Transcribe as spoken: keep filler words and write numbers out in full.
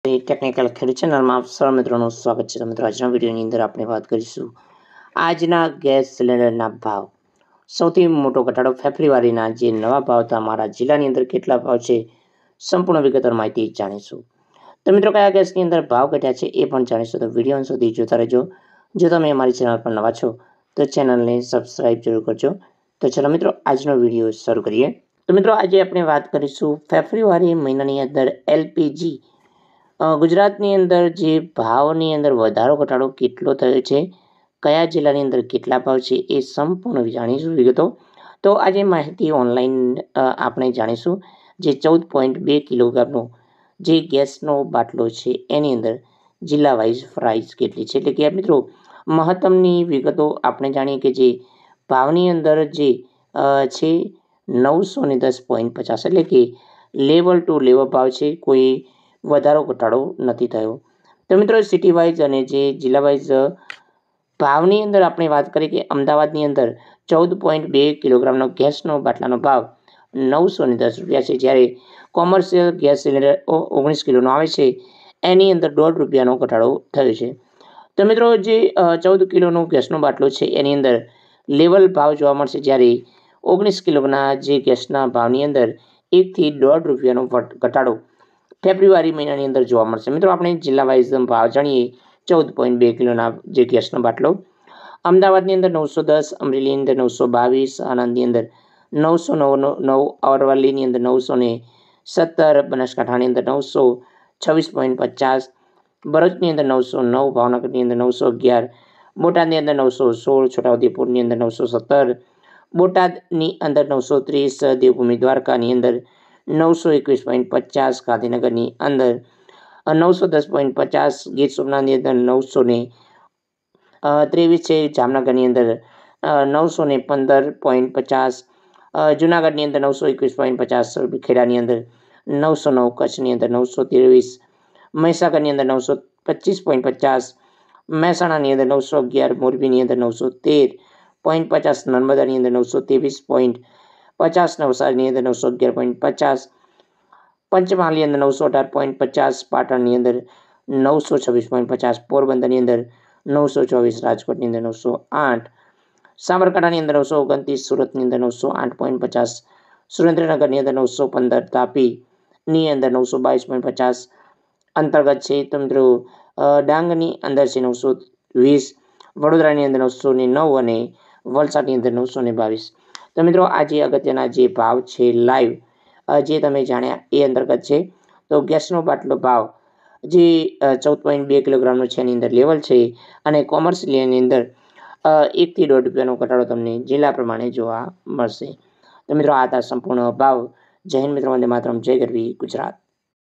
Technical ખેડૂત ચેનલમાં આપ સર્વ મિત્રોનું સ્વાગત છે. મિત્રો આજના વિડીયોની અંદર આપણે વાત કરીશું આજના ગેસ સિલિન્ડરના ભાવ. સૌથી મોટો ઘટાડો ફેબ્રુઆરીના જે નવા ભાવ હતા અમારા જિલ્લાની અંદર કેટલા ભાવ છે સંપૂર્ણ વિગતવાર માહિતી જાણીશું. તો મિત્રો કયા ગેસની અંદર ભાવ ઘટ્યા છે એ પણ જાણીશું. તો વિડીયો સુધી જોતા રહેજો. જો તમે અમારી ચેનલ પર નવા છો તો ચેનલને સબસ્ક્રાઇબ જરૂર કરજો. તો ચલો મિત્રો આજનો વિડીયો શરૂ કરીએ. તો મિત્રો આજે આપણે વાત કરીશું ફેબ્રુઆરી મહિનાની અંદર એલપીજી ગુજરાતની અંદર જે ભાવની અંદર વધારો ઘટાડો કેટલો થયો છે, કયા જિલ્લાની અંદર કેટલા ભાવ છે એ સંપૂર્ણ જાણીશું વિગતો. તો આજે માહિતી ઓનલાઈન આપણે જાણીશું. જે ચૌદ પોઈન્ટ બે કિલોગ્રામનો જે ગેસનો બાટલો છે એની અંદર જિલ્લા વાઇઝ પ્રાઇસ કેટલી છે, એટલે કે મિત્રો મહત્તમની વિગતો આપણે જાણીએ કે જે ભાવની અંદર જે છે નવસો ને દસ પોઈન્ટ પચાસ એટલે કે લેવલ ટુ લેવલ ભાવ છે, કોઈ વધારો ઘટાડો નથી થયો. તો મિત્રો સિટી વાઇઝ અને જે જિલ્લા વાઇઝ ભાવની અંદર આપણે વાત કરીએ કે અમદાવાદની અંદર ચૌદ પોઈન્ટ બે કિલોગ્રામનો ગેસનો બાટલાનો ભાવ નવસો ને દસ રૂપિયા છે, જ્યારે કોમર્શિયલ ગેસ સિલિન્ડર ઓગણીસ કિલોનો આવે છે એની અંદર દોઢ રૂપિયાનો ઘટાડો થયો છે. તો મિત્રો જે ચૌદ કિલોનો ગેસનો બાટલો છે એની અંદર લેવલ ભાવ જોવા મળશે, જ્યારે ઓગણીસ કિલોના જે ગેસના ભાવની અંદર એકથી દોઢ રૂપિયાનો ઘટાડો ફેબ્રુઆરી મહિનાની અંદર જોવા મળશે. મિત્રો આપણે જિલ્લા વાઇઝ ભાવ જાણીએ. ચૌદ પોઈન્ટ બે કિલોના જે ગેસનો બાટલો અમદાવાદની અંદર નવસો દસ, અમરેલીની અંદર નવસો બાવીસ, આણંદની અંદર નવસો નવ નવ અરવલ્લીની અંદર નવસો ને સત્તર, બનાસકાંઠાની અંદર નવસો છવ્વીસ પોઈન્ટ પચાસ, ભરૂચની અંદર નવસો નવ, ભાવનગરની અંદર નવસો અગિયાર, બોટાદની અંદર નવસો સોળ, છોટાઉદેપુરની અંદર નવસો સત્તર, બોટાદની અંદર નવસો ત્રીસ, દેવભૂમિ દ્વારકાની અંદર નવસો એકવીસ પોઈન્ટ પચાસ, ગાંધીનગરની અંદર નવસો દસ પોઈન્ટ પચાસ, ગીર સોમનાથની અંદર નવસો ને ત્રેવીસ છે, જામનગરની અંદર નવસો ને પંદર પોઈન્ટ પચાસ, જુનાગઢની અંદર નવસો એકવીસ પોઈન્ટ પચાસ, ખેડાની અંદર નવસો નવ, કચ્છની અંદર નવસો ત્રેવીસ, મહીસાગરની અંદર નવસો પચીસ પોઈન્ટ પચાસ, મહેસાણાની અંદર નવસો અગિયાર, મોરબીની અંદર નવસો તેર પોઈન્ટ પચાસ, નર્મદાની અંદર નવસો ત્રેવીસ પોઈન્ટ પચાસ, નવસારીની અંદર નવસો અગિયાર પોઈન્ટ પચાસ, પંચમહાલની અંદર નવસો અઢાર પોઈન્ટ પચાસ, પાટણની અંદર નવસો છવ્વીસ પોઈન્ટ પચાસ, પોરબંદરની અંદર નવસો ચોવીસ, રાજકોટની અંદર નવસો આઠ, સાબરકાંઠાની અંદર નવસો ઓગણત્રીસ, સુરતની અંદર નવસો આઠ પોઈન્ટ પચાસ, સુરેન્દ્રનગરની અંદર નવસો પંદર, તાપીની અંદર નવસો બાવીસ પોઈન્ટ પચાસ અંતર્ગત છે. તો મિત્રો ડાંગની અંદર છે નવસો વીસ, વડોદરાની અંદર નવસો ને નવ અને વલસાડની અંદર નવસો ને બાવીસ. તો મિત્રો આજે અગત્યના જે ભાવ છે લાઈવ જે તમે જાણ્યા એ અંતર્ગત છે. તો ગેસનો બાટલો ભાવ જે ચૌદ પોઈન્ટ બે કિલોગ્રામનો છે એની અંદર લેવલ છે, અને કોમર્શિયલની અંદર એકથી દોઢ રૂપિયાનો ઘટાડો તમને જિલ્લા પ્રમાણે જોવા મળશે. તો મિત્રો આ હતા સંપૂર્ણ ભાવ. જય હિન્દ મિત્રો, વંદે માતરમ, જય ગરવી ગુજરાત.